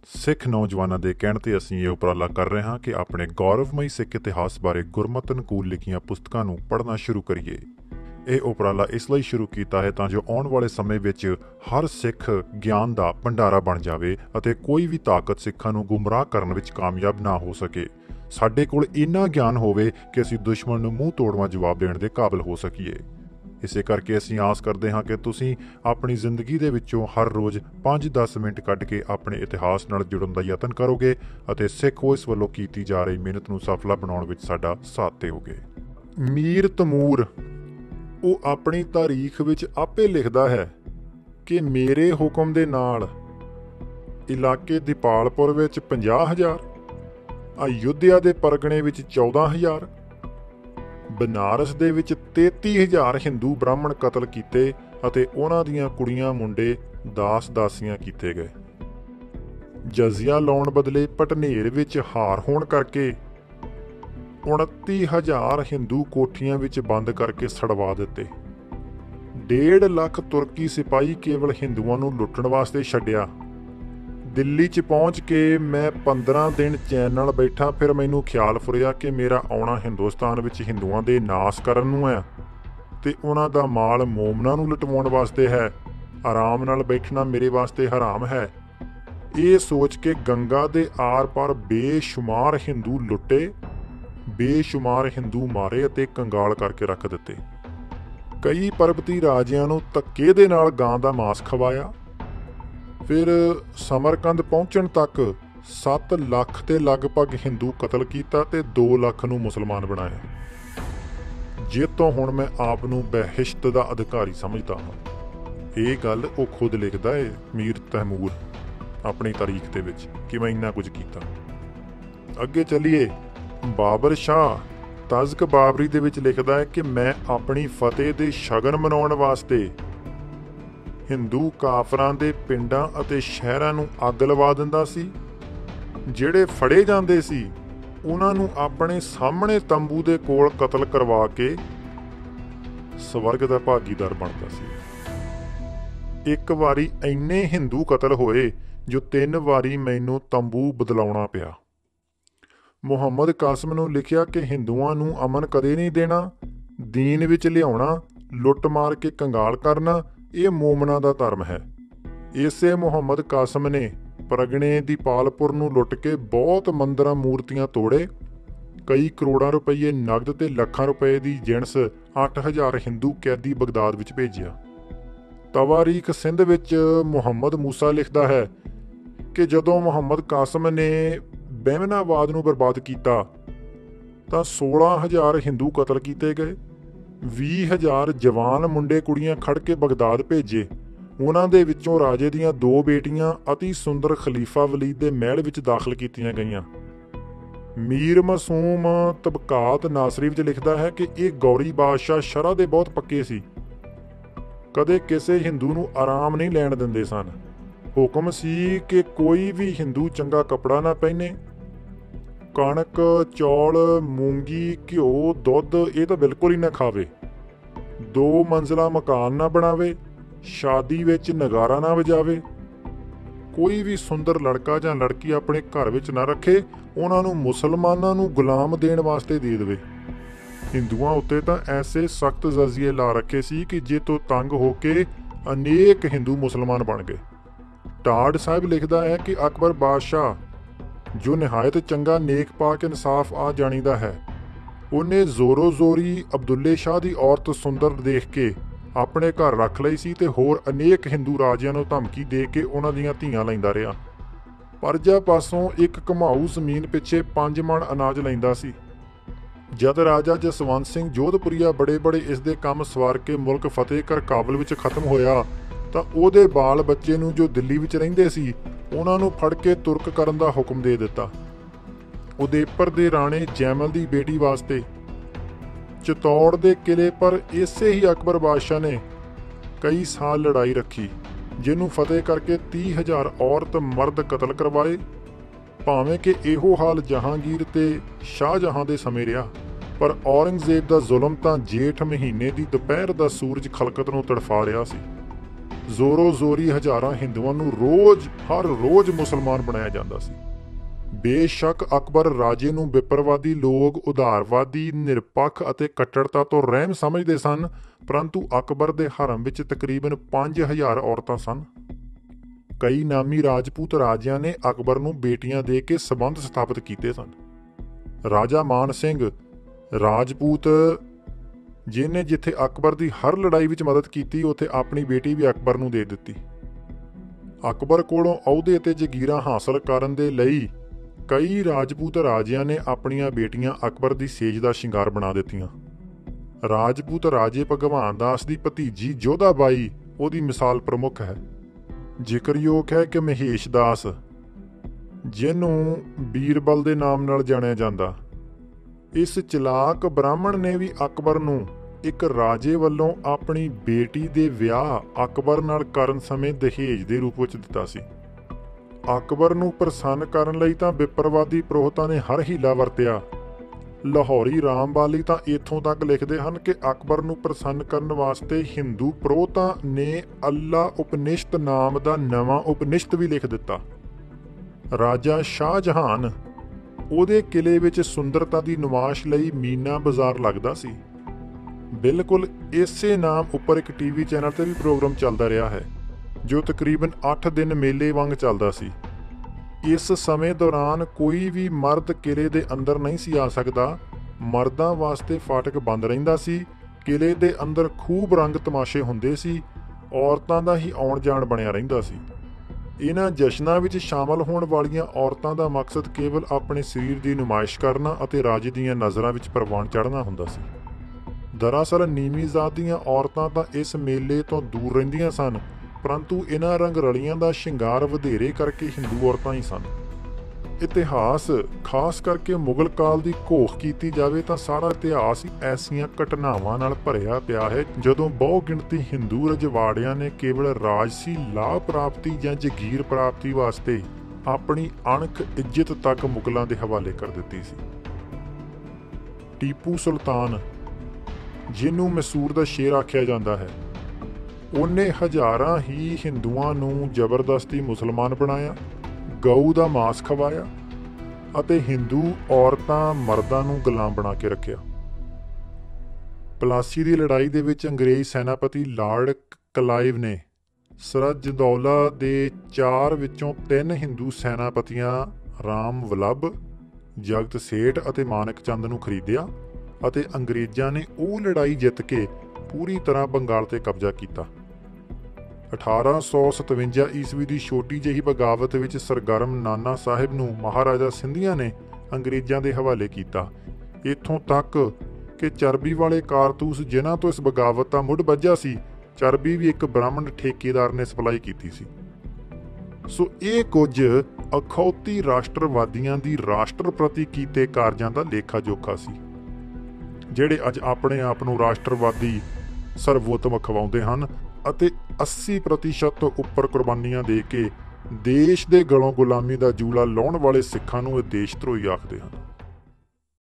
ਸਿੱਖ ਨੌਜਵਾਨਾਂ ਦੇ ਕਹਿਣ ਤੇ ਅਸੀਂ ਇਹ ਉਪਰਾਲਾ ਕਰ ਰਹੇ ਹਾਂ ਕਿ ਆਪਣੇ ਗੌਰਵਮਈ ਸਿੱਖ ਇਤਿਹਾਸ ਬਾਰੇ ਗੁਰਮਤਿ ਅਨੁਕੂਲ ਲਿਖੀਆਂ ਪੁਸਤਕਾਂ ਨੂੰ ਪੜ੍ਹਨਾ ਸ਼ੁਰੂ ਕਰੀਏ। ਇਹ ਉਪਰਾਲਾ ਇਸ ਲਈ ਸ਼ੁਰੂ ਕੀਤਾ ਹੈ ਤਾਂ ਜੋ ਆਉਣ ਵਾਲੇ ਸਮੇਂ ਵਿੱਚ ਹਰ ਸਿੱਖ ਗਿਆਨ ਦਾ ਭੰਡਾਰਾ ਬਣ ਜਾਵੇ ਅਤੇ ਕੋਈ ਵੀ ਤਾਕਤ ਸਿੱਖਾਂ ਨੂੰ ਗੁੰਮਰਾਹ ਕਰਨ ਵਿੱਚ ਕਾਮਯਾਬ ਨਾ ਹੋ ਸਕੇ। ਸਾਡੇ ਕੋਲ ਇੰਨਾ ਗਿਆਨ ਹੋਵੇ ਕਿ ਅਸੀਂ ਦੁਸ਼ਮਣ ਨੂੰ ਮੂੰਹ ਤੋੜਵਾਂ ਜਵਾਬ ਦੇਣ ਦੇ ਕਾਬਿਲ ਹੋ ਸਕੀਏ। ਇਸੇ ਕਰਕੇ ਅਸੀਂ ਆਸ ਕਰਦੇ ਹਾਂ ਕਿ ਤੁਸੀਂ ਆਪਣੀ ਜ਼ਿੰਦਗੀ ਦੇ ਵਿੱਚੋਂ ਹਰ ਰੋਜ਼ 5-10 ਮਿੰਟ ਕੱਢ ਕੇ ਆਪਣੇ ਇਤਿਹਾਸ ਨਾਲ ਜੁੜਨ ਦਾ ਯਤਨ ਕਰੋਗੇ ਅਤੇ ਸਿੱਖ ਵੌਇਸ ਵੱਲੋਂ ਕੀਤੀ ਜਾ ਰਹੀ ਮਿਹਨਤ ਨੂੰ ਸਫਲਾ ਬਣਾਉਣ ਵਿੱਚ ਸਾਡਾ ਸਾਥ ਦਿਓਗੇ। ਮੀਰ ਤੈਮੂਰ ਉਹ ਆਪਣੀ ਤਾਰੀਖ ਵਿੱਚ ਆਪੇ ਲਿਖਦਾ ਹੈ ਕਿ ਮੇਰੇ ਹੁਕਮ ਦੇ ਨਾਲ ਇਲਾਕੇ ਦੀਪਾਲਪੁਰ ਵਿੱਚ 50,000, ਅਯੁੱਧਿਆ ਦੇ ਪਰਗਣੇ ਵਿੱਚ 14,000, ਬਨਾਰਸ ਦੇ ਵਿੱਚ 33,000 ਹਿੰਦੂ ਬ੍ਰਾਹਮਣ ਕਤਲ ਕੀਤੇ ਅਤੇ ਉਹਨਾਂ ਦੀਆਂ ਕੁੜੀਆਂ ਮੁੰਡੇ ਦਾਸ-ਦਾਸੀਆਂ ਕੀਤੇ ਗਏ। ਜਜ਼ੀਆ ਲਾਉਣ ਬਦਲੇ ਭਟਨੇਰ ਵਿੱਚ ਹਾਰ ਹੋਣ ਕਰਕੇ 29,000 ਹਿੰਦੂ ਕੋਠੀਆਂ ਵਿੱਚ ਬੰਦ ਕਰਕੇ ਛਡਵਾ ਦਿੱਤੇ। 1.5 ਲੱਖ ਤੁਰਕੀ ਸਿਪਾਹੀ ਕੇਵਲ ਹਿੰਦੂਆਂ ਨੂੰ ਲੁੱਟਣ ਵਾਸਤੇ ਛੱਡਿਆ। ਦਿੱਲੀ 'ਚ ਪਹੁੰਚ ਕੇ ਮੈਂ 15 ਦਿਨ ਚੈਨ ਨਾਲ ਬੈਠਾ। ਫਿਰ ਮੈਨੂੰ ਖਿਆਲ ਫੁਰਿਆ ਕਿ ਮੇਰਾ ਆਉਣਾ ਹਿੰਦੁਸਤਾਨ ਵਿੱਚ ਹਿੰਦੂਆਂ ਦੇ ਨਾਸ ਕਰਨ ਨੂੰ ਹੈ ਤੇ ਉਹਨਾਂ ਦਾ ਮਾਲ ਮੋਮਨਾਂ ਨੂੰ ਲੁਟਵਾਉਣ ਵਾਸਤੇ ਹੈ। ਆਰਾਮ ਨਾਲ ਬੈਠਣਾ ਮੇਰੇ ਵਾਸਤੇ ਹਰਾਮ ਹੈ। ਇਹ ਸੋਚ ਕੇ ਗੰਗਾ ਦੇ ਆਰ-ਪਾਰ ਬੇਸ਼ੁਮਾਰ ਹਿੰਦੂ ਲੁੱਟੇ, ਬੇਸ਼ੁਮਾਰ ਹਿੰਦੂ ਮਾਰੇ ਅਤੇ ਕੰਗਾਲ ਕਰਕੇ ਰੱਖ ਦਿੱਤੇ। ਕਈ ਪਰਬਤੀ ਰਾਜਿਆਂ ਨੂੰ ਧੱਕੇ ਦੇ ਨਾਲ ਗਾਂ ਦਾ ਮਾਸ ਖਵਾਇਆ। ਫਿਰ ਸਮਰਕੰਦ ਪਹੁੰਚਣ ਤੱਕ 7 ਲੱਖ ਦੇ ਲਗਭਗ ਹਿੰਦੂ ਕਤਲ ਕੀਤਾ ਤੇ 2 ਲੱਖ ਨੂੰ ਮੁਸਲਮਾਨ ਬਣਾਇਆ। ਜਿਸ ਤੋਂ ਹੁਣ ਮੈਂ ਆਪ ਨੂੰ ਬਹਿਸ਼ਤ ਦਾ ਅਧਿਕਾਰੀ ਸਮਝਦਾ ਹਾਂ। ਇਹ ਗੱਲ ਉਹ ਖੁਦ ਲਿਖਦਾ ਹੈ ਮੀਰ ਤੈਮੂਰ ਆਪਣੀ ਤਾਰੀਖ ਦੇ ਵਿੱਚ ਕਿ ਮੈਂ ਇੰਨਾ ਕੁਝ ਕੀਤਾ। ਅੱਗੇ ਚੱਲੀਏ। ਬਾਬਰ ਸ਼ਾਹ ਤਜ਼ਕ ਬਾਬਰੀ ਦੇ ਵਿੱਚ ਲਿਖਦਾ ਹੈ ਕਿ ਮੈਂ ਆਪਣੀ ਫਤਿਹ ਦੇ ਸ਼ਗਨ ਮਨਾਉਣ ਵਾਸਤੇ ਹਿੰਦੂ ਕਾਫਰਾਂ ਦੇ ਪਿੰਡਾਂ ਅਤੇ ਸ਼ਹਿਰਾਂ ਨੂੰ ਅੱਗ ਲਵਾ ਦਿੰਦਾ ਸੀ। ਜਿਹੜੇ ਫੜੇ ਜਾਂਦੇ ਸੀ ਉਹਨਾਂ ਨੂੰ ਆਪਣੇ ਸਾਹਮਣੇ ਤੰਬੂ ਦੇ ਕੋਲ ਕਤਲ ਕਰਵਾ ਕੇ ਸਵਰਗ ਦਾ ਭਾਗੀਦਾਰ ਬਣਦਾ ਸੀ। ਇੱਕ ਵਾਰੀ ਇੰਨੇ ਹਿੰਦੂ ਕਤਲ ਹੋਏ ਜੋ 3 ਵਾਰੀ ਮੈਨੂੰ ਤੰਬੂ ਬਦਲਾਉਣਾ ਪਿਆ। ਮੁਹੰਮਦ ਕਾਸਿਮ ਨੂੰ ਲਿਖਿਆ ਕਿ ਹਿੰਦੂਆਂ ਨੂੰ ਅਮਨ ਕਦੇ ਨਹੀਂ ਦੇਣਾ, ਦੀਨ ਵਿੱਚ ਲਿਆਉਣਾ, ਲੁੱਟ ਮਾਰ ਕੇ ਕੰਗਾਲ ਕਰਨਾ ਇਹ ਮੋਮਨਾਂ ਦਾ ਧਰਮ ਹੈ। ਇਸੇ ਮੁਹੰਮਦ ਕਾਸਿਮ ਨੇ ਪਰਗਣੇ ਦੀਪਾਲਪੁਰ ਨੂੰ ਲੁੱਟ ਕੇ ਬਹੁਤ ਮੰਦਰਾਂ ਮੂਰਤੀਆਂ ਤੋੜੇ। ਕਈ ਕਰੋੜਾਂ ਰੁਪਏ ਨਗਦ ਤੇ ਲੱਖਾਂ ਰੁਪਏ ਦੀ ਜਿਣਸ 8,000 ਹਿੰਦੂ ਕੈਦੀ ਬਗਦਾਦ ਵਿੱਚ ਭੇਜਿਆ। ਤਵਾਰੀਖ ਸਿੰਧ ਵਿੱਚ ਮੁਹੰਮਦ ਮੂਸਾ ਲਿਖਦਾ ਹੈ ਕਿ ਜਦੋਂ ਮੁਹੰਮਦ ਕਾਸਿਮ ਨੇ ਬਹਿਮਨਾਬਾਦ ਨੂੰ ਬਰਬਾਦ ਕੀਤਾ ਤਾਂ 16,000 ਹਿੰਦੂ ਕਤਲ ਕੀਤੇ ਗਏ। 20,000 ਜਵਾਨ ਮੁੰਡੇ ਕੁੜੀਆਂ ਖੜ ਕੇ ਬਗਦਾਦ ਭੇਜੇ। ਉਹਨਾਂ ਦੇ ਵਿੱਚੋਂ ਰਾਜੇ ਦੀਆਂ 2 ਬੇਟੀਆਂ ਅਤੀ ਸੁੰਦਰ ਖਲੀਫਾ ਵਲੀਦ ਦੇ ਮਹਿਲ ਵਿੱਚ ਦਾਖਲ ਕੀਤੀਆਂ ਗਈਆਂ। ਮੀਰ ਮਾਸੂਮ ਤਬਕਾਤ ਨਾਸਰੀ ਵਿੱਚ ਲਿਖਦਾ ਹੈ ਕਿ ਇਹ ਗੌਰੀ ਬਾਦਸ਼ਾਹ ਸ਼ਰ੍ਹਾ ਦੇ ਬਹੁਤ ਪੱਕੇ ਸੀ। ਕਦੇ ਕਿਸੇ ਹਿੰਦੂ ਨੂੰ ਆਰਾਮ ਨਹੀਂ ਲੈਣ ਦਿੰਦੇ ਸਨ। ਹੁਕਮ ਸੀ ਕਿ ਕੋਈ ਵੀ ਹਿੰਦੂ ਚੰਗਾ ਕੱਪੜਾ ਨਾ ਪਹਿਨੇ। ਕਣਕ, ਚੌਲ, ਮੂੰਗੀ, ਘਿਓ, ਦੁੱਧ ਇਹ ਤਾਂ ਬਿਲਕੁਲ ਹੀ ਨਾ ਖਾਵੇ। 2 ਮੰਜ਼ਲਾ ਮਕਾਨ ਨਾ ਬਣਾਵੇ। ਸ਼ਾਦੀ ਵਿੱਚ ਨਗਾਰਾ ਨਾ ਵਜਾਵੇ। ਕੋਈ ਵੀ ਸੁੰਦਰ ਲੜਕਾ ਜਾਂ ਲੜਕੀ ਆਪਣੇ ਘਰ ਵਿੱਚ ਨਾ ਰੱਖੇ। ਉਹਨਾਂ ਨੂੰ ਮੁਸਲਮਾਨਾਂ ਨੂੰ ਗੁਲਾਮ ਦੇਣ ਵਾਸਤੇ ਦੇ ਦੇਵੇ। ਹਿੰਦੂਆਂ ਉੱਤੇ ਤਾਂ ਐਸੇ ਸਖਤ ਜਜ਼ੀਏ ਲਾ ਰੱਖੇ ਸੀ ਕਿ ਜੇ ਤੋਂ ਤੰਗ ਹੋ ਕੇ ਅਨੇਕ ਹਿੰਦੂ ਮੁਸਲਮਾਨ ਬਣ ਗਏ। ਟਾਡ ਸਾਹਿਬ ਲਿਖਦਾ ਹੈ ਕਿ ਅਕਬਰ ਬਾਦਸ਼ਾਹ ਜੋ ਨਿਹਾਇਤ ਚੰਗਾ ਨੇਕ ਪਾਕ ਇਨਸਾਫ ਆ ਜਾਣੀਦਾ ਹੈ, ਉਹਨੇ ਜ਼ੋਰੋ ਜ਼ੋਰੀ ਅਬਦੁੱਲੇ ਸ਼ਾਹ ਦੀ ਔਰਤ ਸੁੰਦਰ ਦੇਖ ਕੇ ਆਪਣੇ ਘਰ ਰੱਖ ਲਈ ਸੀ ਤੇ ਹੋਰ ਅਨੇਕ ਹਿੰਦੂ ਰਾਜਿਆਂ ਨੂੰ ਧਮਕੀ ਦੇ ਕੇ ਉਹਨਾਂ ਦੀਆਂ ਧੀਆਂ ਲੈਂਦਾ ਰਿਹਾ। ਪਰਜਾ ਪਾਸੋਂ ਇੱਕ ਘਮਾਊ ਜ਼ਮੀਨ ਪਿੱਛੇ 5 ਮਣ ਅਨਾਜ ਲੈਂਦਾ ਸੀ। ਜਦ ਰਾਜਾ ਜਸਵੰਤ ਸਿੰਘ ਜੋਧਪੁਰੀਆ ਬੜੇ ਇਸ ਦੇ ਕੰਮ ਸਵਾਰ ਕੇ ਮੁਲਕ ਫਤਿਹ ਕਰ ਕਾਬਲ ਵਿੱਚ ਖਤਮ ਹੋਇਆ ਤਾਂ ਉਹਦੇ ਬਾਲ ਬੱਚੇ ਨੂੰ ਜੋ ਦਿੱਲੀ ਵਿੱਚ ਰਹਿੰਦੇ ਸੀ ਉਹਨਾਂ ਨੂੰ ਫੜ ਕੇ ਤੁਰਕ ਕਰਨ ਦਾ ਹੁਕਮ ਦੇ ਦਿੱਤਾ। ਉਦੈਪੁਰ ਦੇ ਰਾਣੇ ਜੈਮਲ ਦੀ ਬੇਟੀ ਵਾਸਤੇ ਚਿਤੌੜ ਦੇ ਕਿਲੇ ਪਰ ਇਸੇ ਹੀ ਅਕਬਰ ਬਾਦਸ਼ਾਹ ਨੇ ਕਈ ਸਾਲ ਲੜਾਈ ਰੱਖੀ, ਜਿਹਨੂੰ ਫਤਿਹ ਕਰਕੇ 30,000 ਔਰਤ ਮਰਦ ਕਤਲ ਕਰਵਾਏ। ਭਾਵੇਂ ਕਿ ਇਹੋ ਹਾਲ ਜਹਾਂਗੀਰ ਤੇ ਸ਼ਾਹਜਹਾਂ ਦੇ ਸਮੇਂ ਰਿਹਾ, ਪਰ ਔਰੰਗਜ਼ੇਬ ਦਾ ਜ਼ੁਲਮ ਤਾਂ ਜੇਠ ਮਹੀਨੇ ਦੀ ਦੁਪਹਿਰ ਦਾ ਸੂਰਜ ਖਲਕਤ ਨੂੰ ਤੜਫਾ ਰਿਹਾ ਸੀ। ਜ਼ੋਰੋ ਜ਼ੋਰੀ ਹਜ਼ਾਰਾਂ ਹਿੰਦੂਆਂ ਨੂੰ ਹਰ ਰੋਜ਼ ਮੁਸਲਮਾਨ ਬਣਾਇਆ ਜਾਂਦਾ ਸੀ। ਬੇਸ਼ੱਕ ਅਕਬਰ ਰਾਜੇ ਨੂੰ ਵਿਪਰਵਾਦੀ ਲੋਕ ਉਦਾਰਵਾਦੀ, ਨਿਰਪੱਖ ਅਤੇ ਕੱਟੜਤਾ ਤੋਂ ਰਹਿਮ ਸਮਝਦੇ ਸਨ, ਪਰੰਤੂ ਅਕਬਰ ਦੇ ਹਰਮ ਵਿੱਚ ਤਕਰੀਬਨ 5000 ਔਰਤਾਂ ਸਨ। ਕਈ ਨਾਮੀ ਰਾਜਪੂਤ ਰਾਜਿਆਂ ਨੇ ਅਕਬਰ ਨੂੰ ਬੇਟੀਆਂ ਦੇ ਕੇ ਸਬੰਧ ਸਥਾਪਿਤ ਕੀਤੇ ਸਨ। ਰਾਜਾ ਮਾਨ ਸਿੰਘ ਰਾਜਪੂਤ, ਜਿਹਨੇ ਜਿੱਥੇ ਅਕਬਰ ਦੀ ਹਰ ਲੜਾਈ ਵਿੱਚ ਮਦਦ ਕੀਤੀ, ਉੱਥੇ ਆਪਣੀ ਬੇਟੀ ਵੀ ਅਕਬਰ ਨੂੰ ਦੇ ਦਿੱਤੀ। ਅਕਬਰ ਕੋਲੋਂ ਅਹੁਦੇ ਤੇ ਜਗੀਰਾਂ ਹਾਸਲ ਕਰਨ ਦੇ ਲਈ ਕਈ ਰਾਜਪੂਤ ਰਾਜਿਆਂ ਨੇ ਆਪਣੀਆਂ ਬੇਟੀਆਂ ਅਕਬਰ ਦੀ ਸੇਜ ਦਾ ਸ਼ਿੰਗਾਰ ਬਣਾ ਦਿੱਤੀਆਂ। ਰਾਜਪੂਤ ਰਾਜੇ ਭਗਵਾਨ ਦਾਸ ਦੀ ਭਤੀਜੀ ਜੋਧਾ ਬਾਈ ਉਹਦੀ ਮਿਸਾਲ ਪ੍ਰਮੁੱਖ ਹੈ। ਜ਼ਿਕਰਯੋਗ ਹੈ ਕਿ ਮਹੇਸ਼ ਦਾਸ, ਜਿਹਨੂੰ ਬੀਰਬਲ ਦੇ ਨਾਮ ਨਾਲ ਜਾਣਿਆ ਜਾਂਦਾ, ਇਸ ਚਲਾਕ ਬ੍ਰਾਹਮਣ ਨੇ ਵੀ ਅਕਬਰ ਨੂੰ ਇੱਕ ਰਾਜੇ ਵੱਲੋਂ ਆਪਣੀ ਬੇਟੀ ਦੇ ਵਿਆਹ ਅਕਬਰ ਨਾਲ ਕਰਨ ਸਮੇਂ ਦਹੇਜ ਦੇ ਰੂਪ ਵਿੱਚ ਦਿੱਤਾ ਸੀ। ਅਕਬਰ ਨੂੰ ਪ੍ਰਸੰਨ ਕਰਨ ਲਈ ਤਾਂ ਵਿਪਰਵਾਦੀ ਪ੍ਰੋਹਤਾਂ ਨੇ ਹਰ ਹੀਲਾ ਵਰਤਿਆ। ਲਾਹੌਰੀ ਰਾਮਬਾਲੀ ਤਾਂ ਇੱਥੋਂ ਤੱਕ ਲਿਖਦੇ ਹਨ ਕਿ ਅਕਬਰ ਨੂੰ ਪ੍ਰਸੰਨ ਕਰਨ ਵਾਸਤੇ ਹਿੰਦੂ ਪ੍ਰੋਹਤਾਂ ਨੇ ਅੱਲਾ ਉਪਨਿਸ਼ਦ ਨਾਮ ਦਾ ਨਵਾਂ ਉਪਨਿਸ਼ਦ ਵੀ ਲਿਖ ਦਿੱਤਾ। ਰਾਜਾ ਸ਼ਾਹਜਹਾਨ, ਉਹਦੇ ਕਿਲੇ ਵਿੱਚ ਸੁੰਦਰਤਾ ਦੀ ਨੁਮਾਇਸ਼ ਲਈ ਮੀਨਾ ਬਾਜ਼ਾਰ ਲੱਗਦਾ ਸੀ। ਬਿਲਕੁਲ ਇਸੇ ਨਾਮ ਉੱਪਰ ਇੱਕ ਟੀਵੀ ਚੈਨਲ ਤੇ ਵੀ ਪ੍ਰੋਗਰਾਮ ਚੱਲਦਾ ਰਿਹਾ ਹੈ, ਜੋ ਤਕਰੀਬਨ 8 ਦਿਨ ਮੇਲੇ ਵਾਂਗ ਚੱਲਦਾ ਸੀ। ਇਸ ਸਮੇਂ ਦੌਰਾਨ ਕੋਈ ਵੀ ਮਰਦ ਕਿਲੇ ਦੇ ਅੰਦਰ ਨਹੀਂ ਸੀ ਆ ਸਕਦਾ। ਮਰਦਾਂ ਵਾਸਤੇ ਫਾਟਕ ਬੰਦ ਰਹਿੰਦਾ ਸੀ। ਕਿਲੇ ਦੇ ਅੰਦਰ ਖੂਬ ਰੰਗ ਤਮਾਸ਼ੇ ਹੁੰਦੇ ਸੀ। ਔਰਤਾਂ ਦਾ ਹੀ ਆਉਣ ਜਾਣ ਬਣਿਆ ਰਹਿੰਦਾ ਸੀ। ਇਹਨਾਂ ਜਸ਼ਨਾਂ ਵਿੱਚ ਸ਼ਾਮਲ ਹੋਣ ਵਾਲੀਆਂ ਔਰਤਾਂ ਦਾ ਮਕਸਦ ਕੇਵਲ ਆਪਣੇ ਸਰੀਰ ਦੀ ਨੁਮਾਇਸ਼ ਕਰਨਾ ਅਤੇ ਰਾਜੇ ਦੀਆਂ ਨਜ਼ਰਾਂ ਵਿੱਚ ਪ੍ਰਵਾਨ ਚੜ੍ਹਨਾ ਹੁੰਦਾ ਸੀ। ਦਰਅਸਲ ਨੀਵੀਂ ਜ਼ਾਤ ਦੀਆਂ ਔਰਤਾਂ ਤਾਂ ਇਸ ਮੇਲੇ ਤੋਂ ਦੂਰ ਰਹਿੰਦੀਆਂ ਸਨ, ਪਰੰਤੂ ਇਹਨਾਂ ਰੰਗ ਰਲੀਆਂ ਦਾ ਸ਼ਿੰਗਾਰ ਵਧੇਰੇ ਕਰਕੇ ਹਿੰਦੂ ਔਰਤਾਂ ਹੀ ਸਨ। ਇਤਿਹਾਸ, ਖਾਸ ਕਰਕੇ ਮੁਗਲ ਕਾਲ ਦੀ ਘੋਖ ਕੀਤੀ ਜਾਵੇ ਤਾਂ ਸਾਰਾ ਇਤਿਹਾਸ ਹੀ ਐਸੀਆਂ ਘਟਨਾਵਾਂ ਨਾਲ ਭਰਿਆ ਪਿਆ ਹੈ ਜਦੋਂ ਬਹੁ ਗਿਣਤੀ ਹਿੰਦੂ ਰਜਵਾੜਿਆਂ ਨੇ ਕੇਵਲ ਰਾਜਸੀ ਲਾਭ ਪ੍ਰਾਪਤੀ ਜਾਂ ਜਗੀਰ ਪ੍ਰਾਪਤੀ ਵਾਸਤੇ ਆਪਣੀ ਅਣਖ ਇੱਜ਼ਤ ਤੱਕ ਮੁਗਲਾਂ ਦੇ ਹਵਾਲੇ ਕਰ ਦਿੱਤੀ ਸੀ। ਟੀਪੂ ਸੁਲਤਾਨ, ਜਿਹਨੂੰ ਮੈਸੂਰ ਦਾ ਸ਼ੇਰ ਆਖਿਆ ਜਾਂਦਾ ਹੈ, ਉਹਨੇ ਹਜ਼ਾਰਾਂ ਹੀ ਹਿੰਦੂਆਂ ਨੂੰ ਜ਼ਬਰਦਸਤੀ ਮੁਸਲਮਾਨ ਬਣਾਇਆ, ਗਊ ਦਾ ਮਾਸ ਖਵਾਇਆ ਅਤੇ ਹਿੰਦੂ ਔਰਤਾਂ ਮਰਦਾਂ ਨੂੰ ਗੁਲਾਮ ਬਣਾ ਕੇ ਰੱਖਿਆ। ਪਲਾਸੀ ਦੀ ਲੜਾਈ ਦੇ ਵਿੱਚ ਅੰਗਰੇਜ਼ ਸੈਨਾਪਤੀ ਲਾਰਡ ਕਲਾਈਵ ਨੇ ਸਰਜ-ਦੌਲਾ ਦੇ 4 ਵਿੱਚੋਂ 3 ਹਿੰਦੂ ਸੈਨਾਪਤੀਆਂ ਰਾਮ ਵਲੱਭ, ਜਗਤ ਸੇਠ ਅਤੇ ਮਾਨਕ ਚੰਦ ਨੂੰ ਖਰੀਦਿਆ ਅਤੇ ਅੰਗਰੇਜ਼ਾਂ ਨੇ ਉਹ ਲੜਾਈ ਜਿੱਤ ਕੇ ਪੂਰੀ ਤਰ੍ਹਾਂ ਬੰਗਾਲ ਤੇ ਕਬਜ਼ਾ ਕੀਤਾ। 1857 ਈਸਵੀ ਦੀ ਛੋਟੀ ਜਿਹੀ ਬਗਾਵਤ ਵਿੱਚ ਸਰਗਰਮ ਨਾਨਾ ਸਾਹਿਬ ਨੂੰ ਮਹਾਰਾਜਾ ਸਿੰਧੀਆ ਨੇ ਅੰਗਰੇਜ਼ਾਂ ਦੇ ਹਵਾਲੇ ਕੀਤਾ। ਇੱਥੋਂ ਤੱਕ ਕਿ ਚਰਬੀ ਵਾਲੇ ਕਾਰਤੂਸ ਜਿਨ੍ਹਾਂ ਤੋਂ ਇਸ ਬਗਾਵਤ ਦਾ ਮੁੱਢ ਬੱਝਾ ਸੀ, ਚਰਬੀ ਵੀ ਇੱਕ ਬ੍ਰਾਹਮਣ ਠੇਕੇਦਾਰ ਨੇ ਸਪਲਾਈ ਕੀਤੀ ਸੀ। ਸੋ ਇਹ ਕੁਝ ਅਖੌਤੀ ਰਾਸ਼ਟਰਵਾਦੀਆਂ ਦੀ ਰਾਸ਼ਟਰ ਪ੍ਰਤੀ ਕੀਤੇ ਕਾਰਜਾਂ ਦਾ ਲੇਖਾ ਜੋਖਾ ਸੀ, ਜਿਹੜੇ ਅੱਜ ਆਪਣੇ ਆਪ ਨੂੰ ਰਾਸ਼ਟਰਵਾਦੀ ਸਰਵੋਤਮ ਅਖਵਾਉਂਦੇ ਹਨ ਅਤੇ 80% ਤੋਂ ਉੱਪਰ ਕੁਰਬਾਨੀਆਂ ਦੇ ਕੇ ਦੇਸ਼ ਦੇ ਗਲੋਂ ਗੁਲਾਮੀ ਦਾ ਜੂਲਾ ਲਾਉਣ ਵਾਲੇ ਸਿੱਖਾਂ ਨੂੰ ਇਹ ਦੇਸ਼ ਧਰੋਹੀ ਆਖਦੇ ਹਨ।